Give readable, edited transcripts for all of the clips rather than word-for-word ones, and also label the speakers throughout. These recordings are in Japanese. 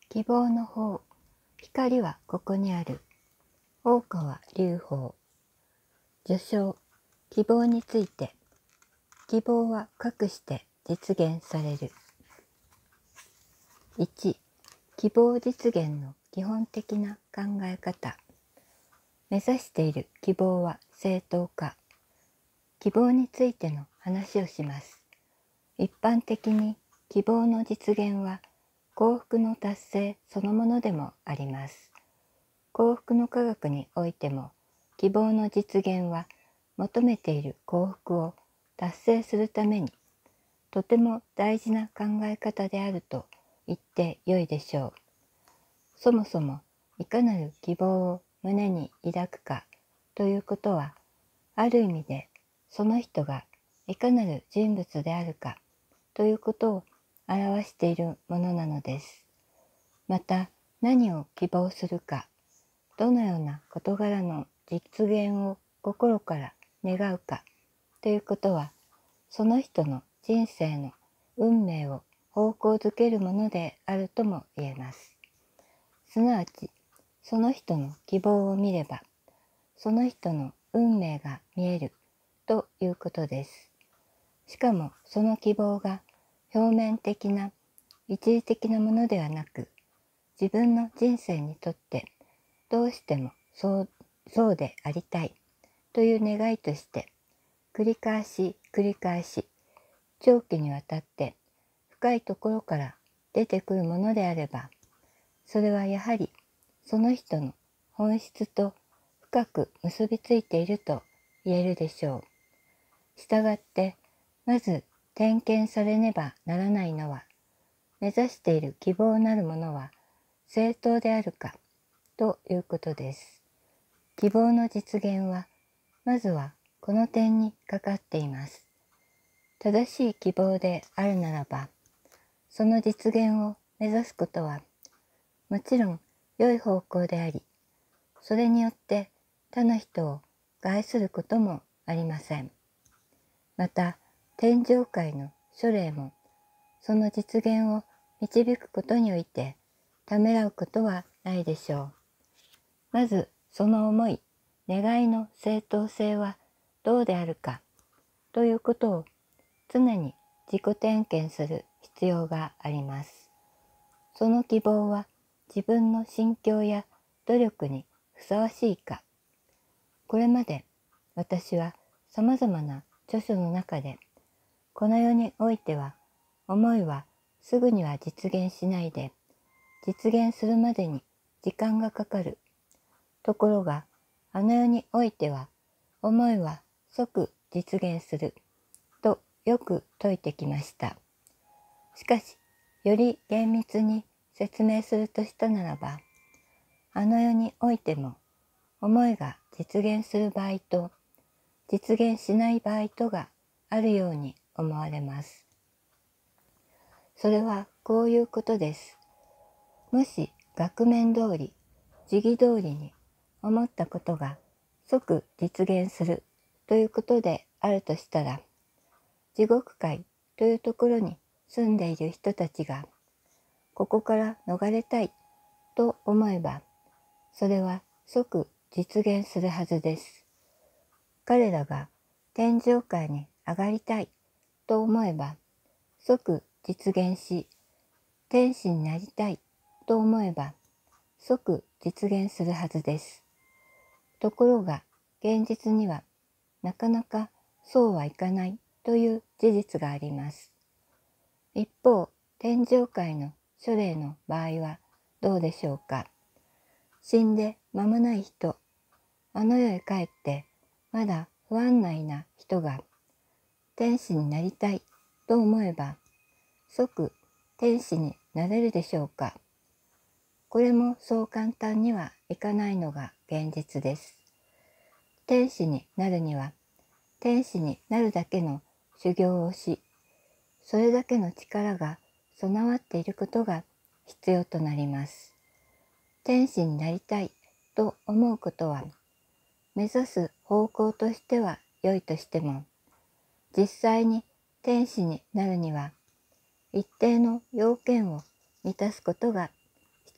Speaker 1: 希望の方、光はここにある。大川隆法。序章、希望について。希望はかくして実現される。1、希望実現の基本的な考え方。目指している希望は正当か。希望についての話をします。一般的に希望の実現は幸福の達成そのものでもあります。幸福の科学においても希望の実現は求めている幸福を達成するためにとても大事な考え方であると言ってよいでしょう。そもそもいかなる希望を胸に抱くかということは、ある意味でその人がいかなる人物であるかということを表しているものなのです。また何を希望するか、どのような事柄の実現を心から願うかということは、その人の人生の運命を方向づけるものであるとも言えます。すなわち、その人の希望を見れば、その人の運命が見えるということです。しかもその希望が表面的な一時的なものではなく、自分の人生にとってどうしてもそうでありたいという願いとして繰り返し長期にわたって深いところから出てくるものであれば、それはやはりその人の本質と深く結びついていると言えるでしょう。したがってまず点検されねばならないのは、目指している希望なるものは正当であるかということです。希望の実現はまずはこの点にかかっています。正しい希望であるならば、その実現を目指すことはもちろん良い方向であり、それによって他の人を害することもありません。また天上界の諸霊もその実現を導くことにおいてためらうことはないでしょう。まずその思い、願いの正当性はどうであるかということを常に自己点検する必要があります。その希望は自分の心境や努力にふさわしいか。これまで私はさまざまな著書の中で、この世においては思いはすぐには実現しないで、実現するまでに時間がかかる。ところがあの世においては思いは即実現するとよく説いてきました。しかしより厳密に説明するとしたならば、あの世においても思いが実現する場合と実現しない場合とがあるように思われます。それはこういうことです。もし額面通り、時宜通りに思ったことが即実現するということであるとしたら、地獄界というところに住んでいる人たちがここから逃れたいと思えば、それは即実現するはずです。彼らが天上界に上がりたいと思えば即実現し、天使になりたいと思えば即実現するはずです。ところが現実にはなかなかそうはいかないという事実があります。一方、天上界の諸霊の場合はどうでしょうか。死んで間もない人、あの世へ帰ってまだ不安内な人が天使になりたいと思えば即天使になれるでしょうか。これもそう簡単にはいかないのが現実です。天使になるには天使になるだけの修行をし、それだけの力が備わっていることが必要となります。天使になりたいと思うことは目指す方向としては良いとしても、実際に天使になるには一定の要件を満たすことが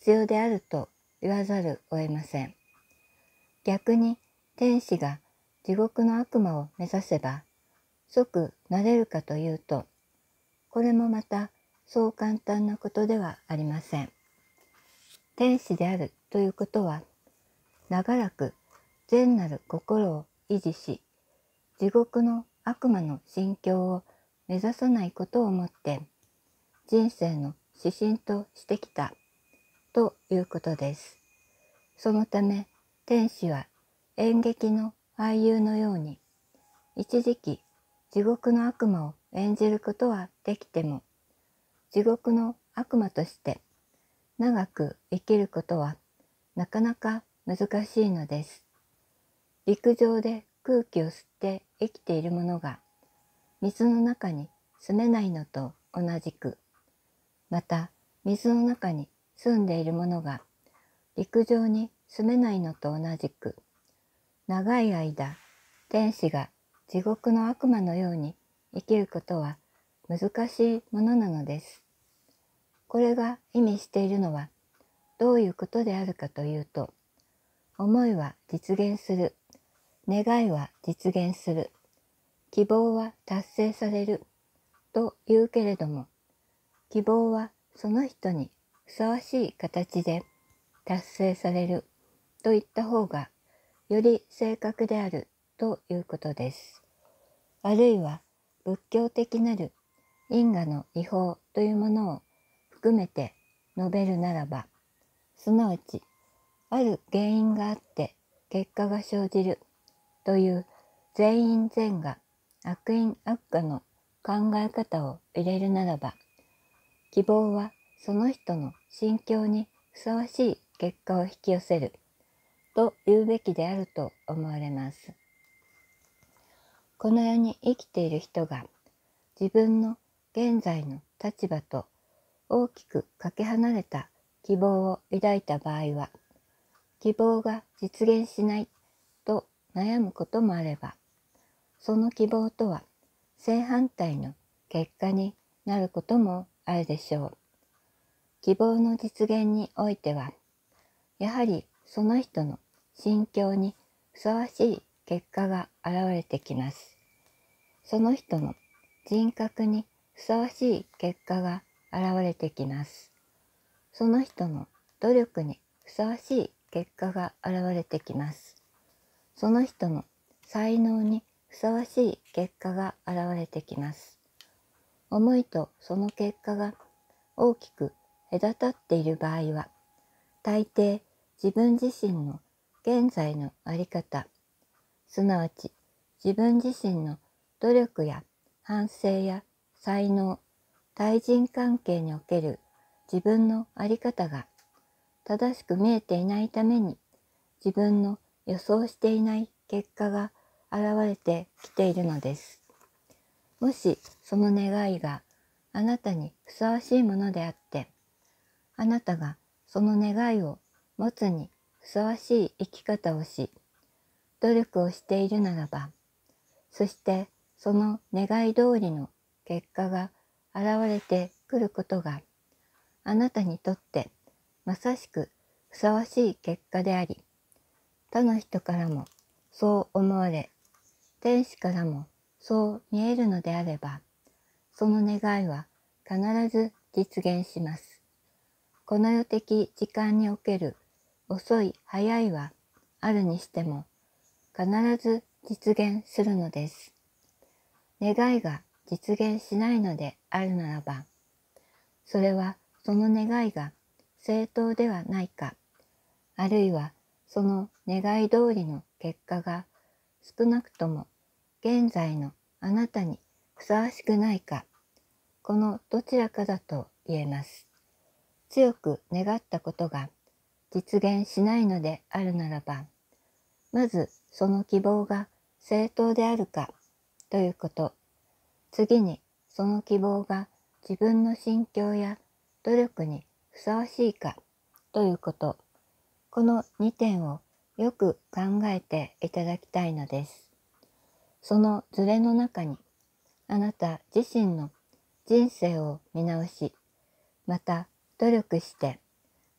Speaker 1: 必要であると言わざるを得ません。逆に天使が地獄の悪魔を目指せば即なれるかというと、これもまたそう簡単なことではありません。天使であるということは、長らく善なる心を維持し、地獄の悪魔の心境を目指さないことをもって人生の指針としてきたということです。そのため天使は演劇の俳優のように一時期地獄の悪魔を演じることはできても、地獄の悪魔として長く生きることはなかなか難しいのです。陸上で空気を吸って生きているものが水の中に住めないのと同じく、また水の中に住んでいるものが陸上に住めないのと同じく、長い間天使が地獄の悪魔のように生きることは難しいものなのです。これが意味しているのはどういうことであるかというと、思いは実現する、願いは実現する、希望は達成されるというけれども、希望はその人にふさわしい形で達成されると言った方がより正確であるということです。あるいは仏教的なる因果の違法というものを含めて述べるならば、すなわちある原因があって結果が生じるという善因善果、悪因悪果の考え方を入れるならば、希望はその人の心境にふさわしい結果を引き寄せると言うべきであると思われます。この世に生きている人が自分の現在の立場と大きくかけ離れた希望を抱いた場合は、希望が実現しないと悩むこともあれば、その希望とは正反対の結果になることもあるでしょう。希望の実現においては、やはりその人の心境にふさわしい結果が現れてきます。その人の人格にふさわしい結果が現れてきます。その人の努力にふさわしい結果が現れてきます。その人の才能にふさわしい結果が現れてきます。思いとその結果が大きく隔たっている場合は、大抵自分自身の現在の在り方、すなわち自分自身の努力や反省や才能、対人関係における自分の在り方が正しく見えていないために、自分の予想していない結果が現れてきているのです。もしその願いがあなたにふさわしいものであって、あなたがその願いを持つにふさわしい生き方をし、努力をしているならば、そしてその願い通りの結果が現れてくることが、あなたにとってまさしくふさわしい結果であり、他の人からもそう思われ、天使からもそう見えるのであれば、その願いは必ず実現します。この世的時間における遅い早いはあるにしても、必ず実現するのです。願いが実現しないのであるならば、それはその願いが正当ではないか、あるいはその願い通りの結果が少なくとも現在のあなたにふさわしくないか、このどちらかだと言えます。強く願ったことが実現しないのであるならば、まずその希望が正当であるかということ、次にその希望が自分の心境や努力にふさわしいかということ、この2点をよく考えていただきたいのです。そのズレの中に、あなた自身の人生を見直し、また努力して、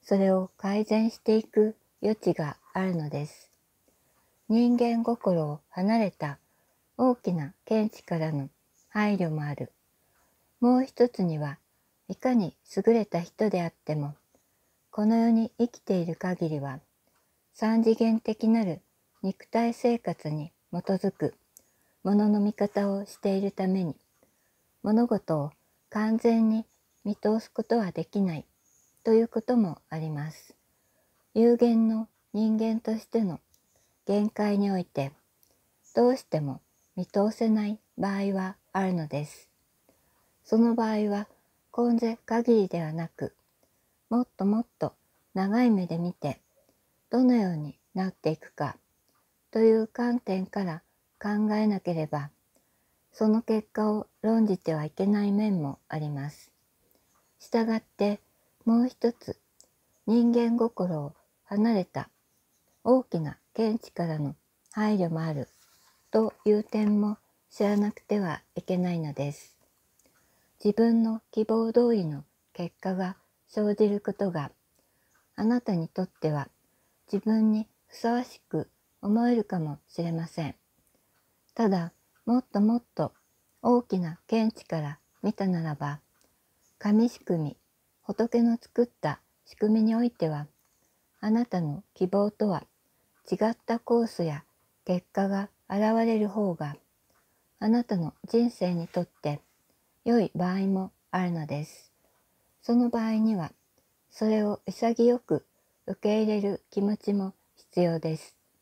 Speaker 1: それを改善していく余地があるのです。人間心を離れた大きな見地からの配慮もある。もう一つには、いかに優れた人であっても、この世に生きている限りは、三次元的なる肉体生活に基づくものの見方をしているために、物事を完全に見通すことはできないということもあります。有限の人間としての限界において、どうしても見通せない場合はあるのです。その場合は、今世限りではなく、もっともっと長い目で見て、どのようになっていくかという観点から考えなければ、その結果を論じてはいけない面もあります。したがってもう一つ、人間心を離れた大きな見地からの配慮もあるという点も知らなくてはいけないのです。自分の希望通りの結果が生じることが、あなたにとっては自分にふさわしく思えるかもしれません。ただ、もっともっと大きな見地から見たならば、神仕組み、仏の作った仕組みにおいては、あなたの希望とは違ったコースや結果が現れる方が、あなたの人生にとって良い場合もあるのです。その場合には、それを潔く受け入れる気持ちも必要です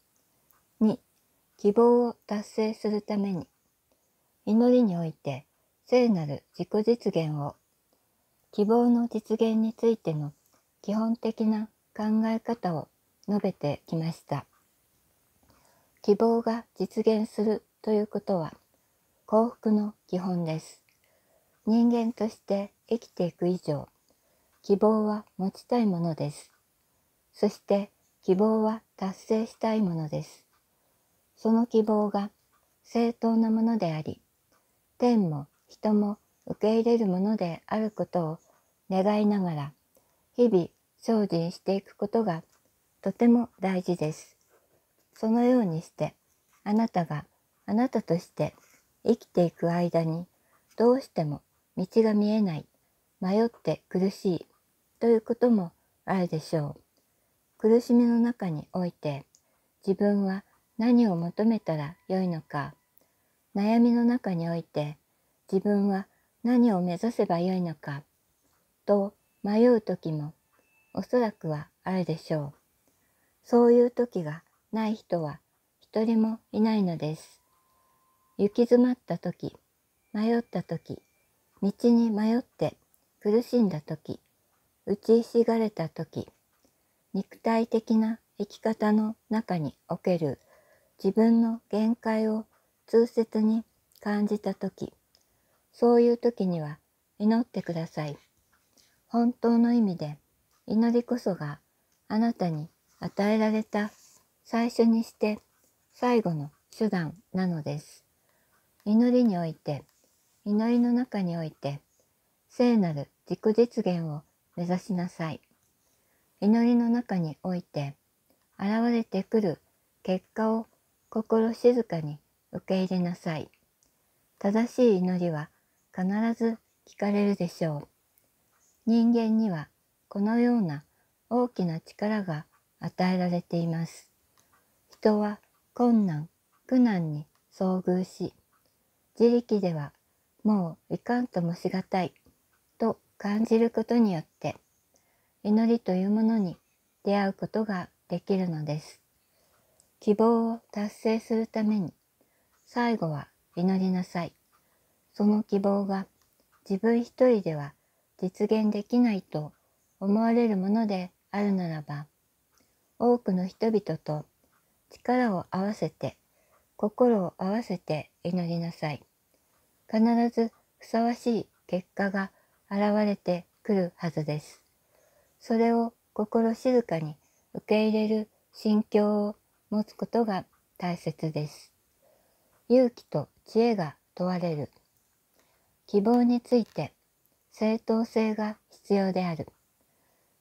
Speaker 1: 。2、希望を達成するために、祈りにおいて聖なる自己実現を、希望の実現についての基本的な考え方を述べてきました。希望が実現するということは幸福の基本です。人間として生きていく以上、希望は持ちたいものです。そして希望は達成したいものです。その希望が正当なものであり、天も人も受け入れるものであることを願いながら、日々精進していくことがとても大事です。そのようにして、あなたがあなたとして生きていく間に、どうしても道が見えない、迷って苦しいということもあるでしょう。苦しみの中において、自分は何を求めたらよいのか、悩みの中において、自分は何を目指せばよいのか、と迷う時もおそらくはあるでしょう。そういう時がない人は一人もいないのです。行き詰まった時、迷った時、道に迷って苦しんだ時、打ちひしがれた時、肉体的な生き方の中における自分の限界を痛切に感じた時、そういう時には祈ってください。本当の意味で祈りこそがあなたに与えられた最初にして最後の手段なのです。祈りにおいて、祈りの中において、聖なる自己実現を目指しなさい。祈りの中において、現れてくる結果を心静かに受け入れなさい。正しい祈りは必ず聞かれるでしょう。人間にはこのような大きな力が与えられています。人は困難、苦難に遭遇し、自力ではもういかんともしがたいと感じることによって、祈りというものに出会うことができるのです。希望を達成するために、最後は祈りなさい。その希望が自分一人では実現できないと思われるものであるならば、多くの人々と力を合わせて、心を合わせて祈りなさい。必ずふさわしい結果が現れてくるはずです。それを心静かに受け入れる心境を持つことが大切です。勇気と知恵が問われる。希望について正当性が必要である。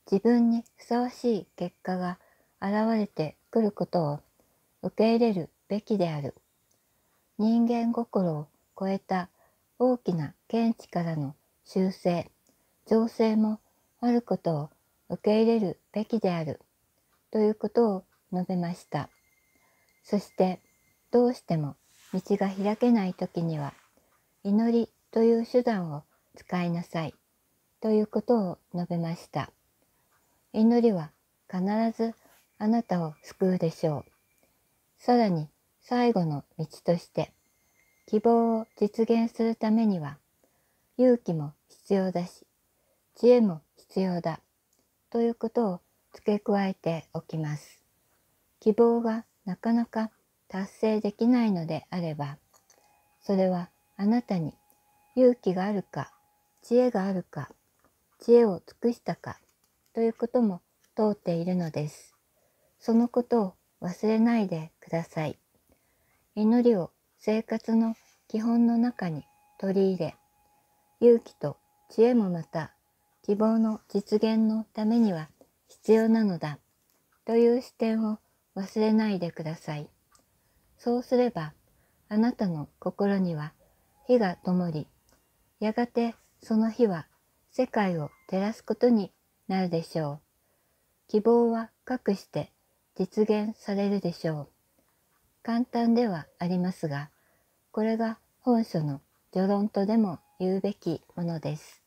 Speaker 1: 自分にふさわしい結果が現れてくることを受け入れるべきである。人間心を超えた大きな見地からの修正、情勢もあることを受け入れるべきであるということを述べました。そしてどうしても道が開けないときには祈りという手段を使いなさいということを述べました。祈りは必ずあなたを救うでしょう。さらに最後の道として希望を実現するためには勇気も必要だし知恵も必要だということを付け加えておきます。希望がなかなか達成できないのであれば、それはあなたに勇気があるか、知恵があるか、知恵を尽くしたかということも問うているのです。そのことを忘れないでください。祈りを生活の基本の中に取り入れ、勇気と知恵もまた希望の実現のためには必要なのだという視点を忘れないでください。そうすればあなたの心には火が灯り、やがてその火は世界を照らすことになるでしょう。希望はかくして実現されるでしょう。簡単ではありますが、これが本書の序論とでも言うべきものです。